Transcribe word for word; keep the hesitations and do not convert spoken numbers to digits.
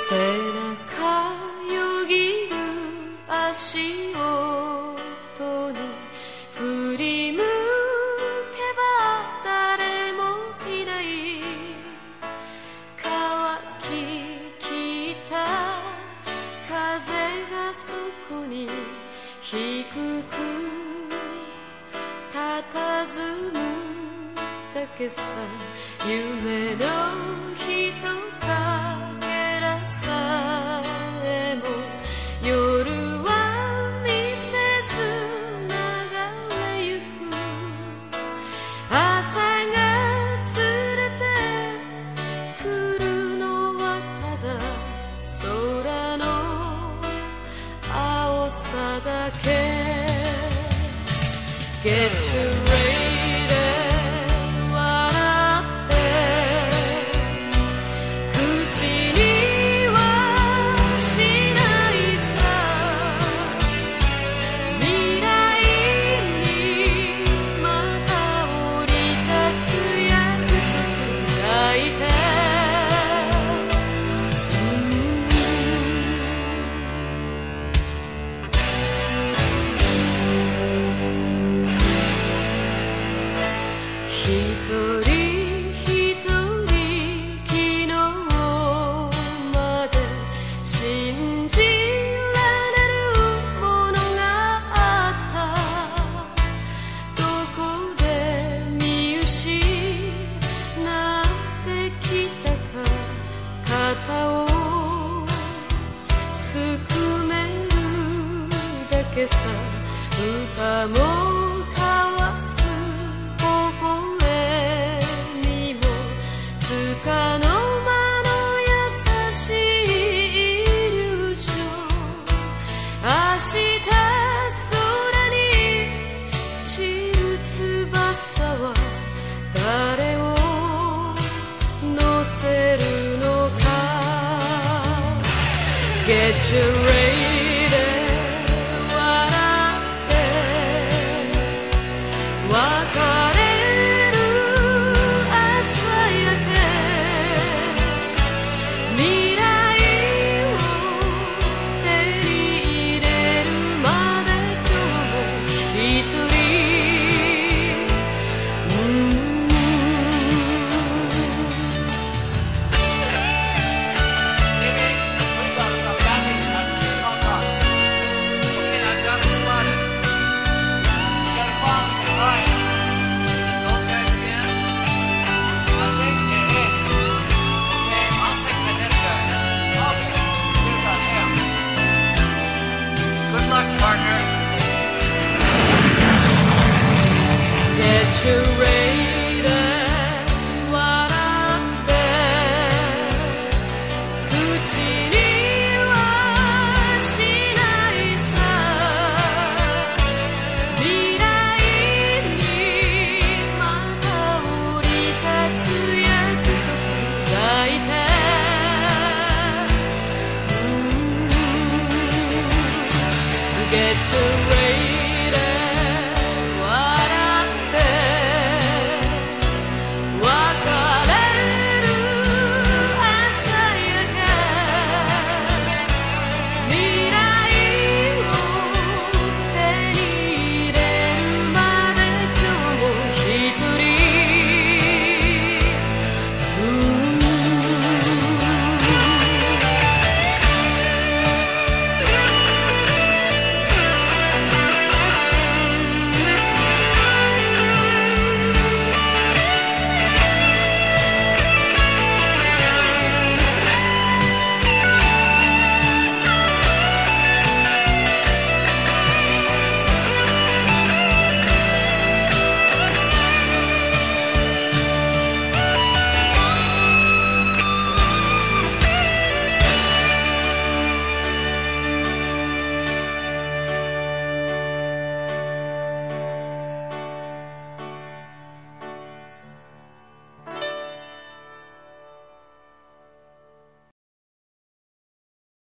背中よぎる足音に振り向けば誰もいない、乾ききった風がそこに低く佇むだけさ、夢の人かけらさえも夜は見せず流れゆく、朝が連れてくるのはただ空の青さだけ。 Get you ready 笑って口にはしないさ、未来にまた降り立つ約束書いて、一人一人昨日まで信じられるものがあった、どこで見失ってきたか、肩をすくめるだけさ、歌も交わすつかの間の優しいイリュージョン、明日空に散る翼は誰を乗せるのか。 Get your ready